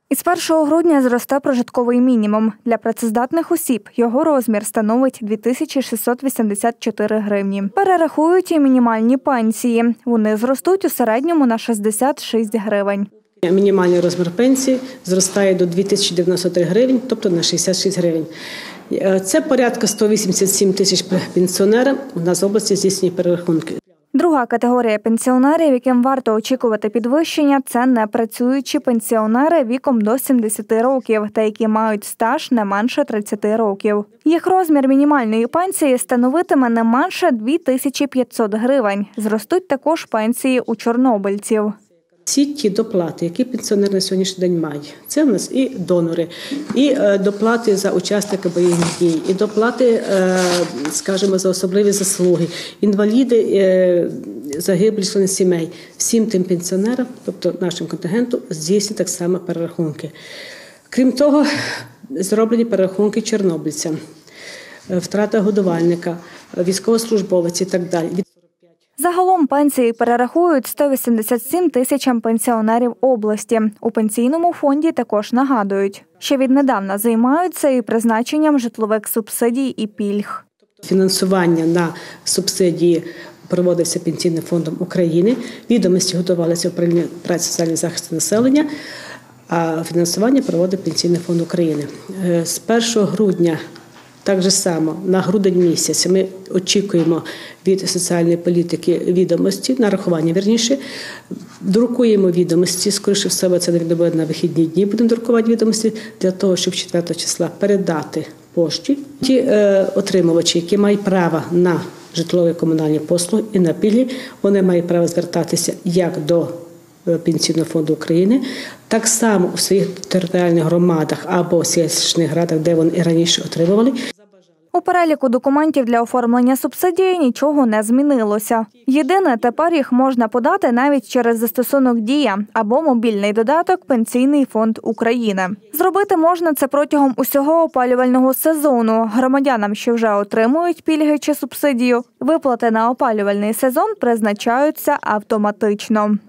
Із 1 грудня зросте прожитковий мінімум. Для працездатних осіб його розмір становить 2684 гривні. Перерахують і мінімальні пенсії. Вони зростуть у середньому на 66 гривень. Мінімальний розмір пенсії зростає до 2093 гривень, тобто на 66 гривень. Це порядка 187 тисяч пенсіонерів у нас в області здійснює перерахунки. Друга категорія пенсіонерів, яким варто очікувати підвищення, це непрацюючі пенсіонери віком до 70 років та які мають стаж не менше 30 років. Їх розмір мінімальної пенсії становитиме не менше 2500 гривень. Зростуть також пенсії у чорнобильців. Всі ті доплати, які пенсіонери на сьогоднішній день мають, це в нас і донори, і доплати за учасника бойових дій, і доплати, скажімо, за особливі заслуги, інваліди, загиблі члени сімей. Всім тим пенсіонерам, тобто нашим контингенту, здійснюють так само перерахунки. Крім того, зроблені перерахунки чорнобильцям, втрата годувальника, військовослужбовців і так далі. Загалом пенсії перерахують 187 тисячам пенсіонерів області. У пенсійному фонді також нагадують, що віднедавна займаються і призначенням житлових субсидій і пільг. Фінансування на субсидії проводився Пенсійним фондом України, відомості готувалися управління праці та соціального захисту населення, а фінансування проводив Пенсійний фонд України. З 1 грудня так же само, на грудень місяць ми очікуємо від соціальної політики відомості, нарахування, вірніше, друкуємо відомості, скоріше всього, це буде на вихідні дні, будемо друкувати відомості, для того, щоб 4 числа передати пошті. Ті отримувачі, які мають право на житлові комунальні послуги і на пільги, вони мають право звертатися як до Пенсійного фонду України, так само у своїх територіальних громадах або селищних радах, де вони і раніше отримували. У переліку документів для оформлення субсидії нічого не змінилося. Єдине, тепер їх можна подати навіть через застосунок «Дія» або мобільний додаток «Пенсійний фонд України». Зробити можна це протягом усього опалювального сезону. Громадянам, що вже отримують пільги чи субсидію, виплати на опалювальний сезон призначаються автоматично.